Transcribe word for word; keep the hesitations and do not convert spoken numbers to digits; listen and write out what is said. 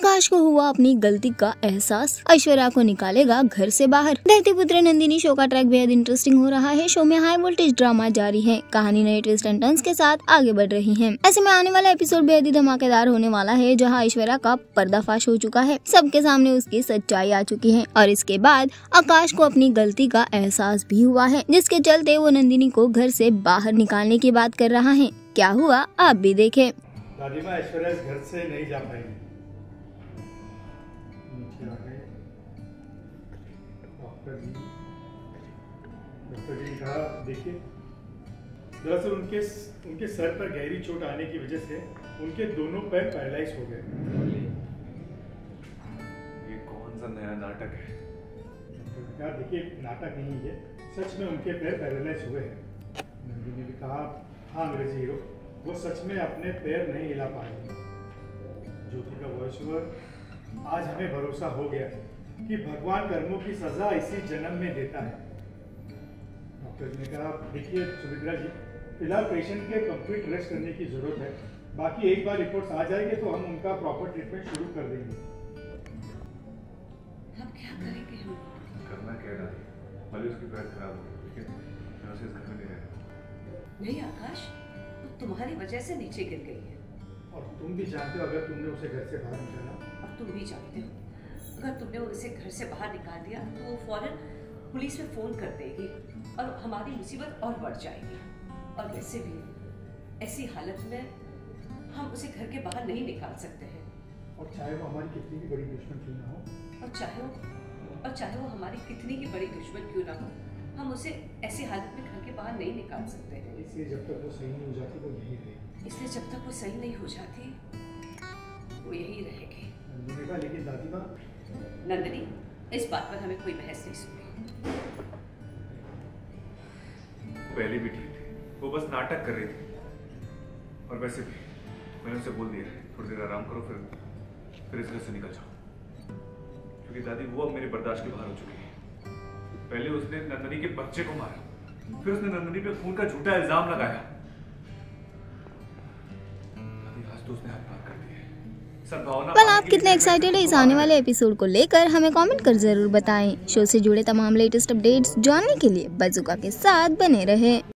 आकाश को हुआ अपनी गलती का एहसास, ऐश्वर्या को निकालेगा घर से बाहर। धरतीपुत्र नंदिनी शो का ट्रैक बेहद इंटरेस्टिंग हो रहा है। शो में हाई वोल्टेज ड्रामा जारी है। कहानी नए ट्विस्ट एंड टर्न्स के साथ आगे बढ़ रही है। ऐसे में आने वाला एपिसोड बेहद ही धमाकेदार होने वाला है, जहां ऐश्वर्या का पर्दाफाश हो चुका है। सबके सामने उसकी सच्चाई आ चुकी है और इसके बाद आकाश को अपनी गलती का एहसास भी हुआ है, जिसके चलते वो नंदिनी को घर से बाहर निकालने की बात कर रहा है। क्या हुआ आप भी देखें। दादी माँ ऐश्वर्या इस घर से नहीं जा पाएगी। डॉक्टर जी डॉक्टर जी ने कहा, देखिए दरअसल उनके उनके सर पर गहरी चोट आने की वजह से उनके दोनों पैर पैरालाइज हो गए। ये कौन सा नया नाटक है? डॉक्टर ने कहा, देखिए नाटक नहीं है, सच में उनके पैर पैरालाइज हुए हैं। नंदिनी ने भी कहा, हाँ अंग्रेजी हीरो, वो सच में अपने पैर नहीं हिला पा रहे। ज्योति का वॉइस ओवर, आज हमें भरोसा हो गया कि भगवान कर्मों की सजा इसी जन्म में देता है। डॉक्टर जी ने कहा, देखिए सुमित्रा जी, फिलहाल पेशेंट के कंप्लीट रेस्ट करने की जरूरत है। बाकी एक बार रिपोर्ट्स आ जाएंगे तो हम उनका प्रॉपर ट्रीटमेंट शुरू कर देंगे। अब क्या करेंगे हम? करना क्या है, भले उसकी पैर खराब हो, ठीक है, मैं उसे इस घर में नहीं रहेगा। नहीं आकाश, वो तुम्हारी वजह से नीचे गिर गई है। और तुम भी जानते हो, अगर तुमने उसे घर से बाहर निकाला। और तुम भी जानते हो, अगर तुमने उसे घर से बाहर निकाल दिया तो वो फौरन पुलिस में फोन कर देगी और हमारी मुसीबत और बढ़ जाएगी। और वैसे भी ऐसी हालत में हम उसे घर के बाहर नहीं निकाल सकते हैं। और चाहे वो हमारी कितनी भी बड़ी दुश्मन क्यों ना हो, और चाहे वो और चाहे वो हमारी कितनी ही बड़ी दुश्मन क्यों ना हो, हम उसे ऐसी हालत में घर के बाहर नहीं निकाल सकते हैं। इसलिए जब तक वो सही नहीं हो जाती वो यहीं रहेगी। इसलिए जब तक वो सही नहीं हो जाती वो यहीं रहेगी। नंदिनी का, लेकिन दादी माँ। नंदिनी, इस बात पर हमें कोई बहस नहीं सुननी। पहले भी ठीक थी, वो बस नाटक कर रही थी। और वैसे भी मैंने उसे बोल दिया, थोड़ी देर आराम करो, फिर फिर इस घर से निकल जाओ। क्योंकि दादी वो अब मेरे बर्दाश्त के बाहर हो चुकी है। पहले उसने नंदिनी के बच्चे को मारा, फिर उसने नंदिनी पे खून का झूठा इल्जाम लगाया। दादी आज तो उसने हाथ पार कर दिए। सद्भावना। well, आप कितने एक्साइटेड है इस आने वाले एपिसोड को लेकर, हमें कमेंट कर जरूर बताएं। शो से जुड़े तमाम लेटेस्ट अपडेट्स जानने के लिए बज़ुका के साथ बने रहें।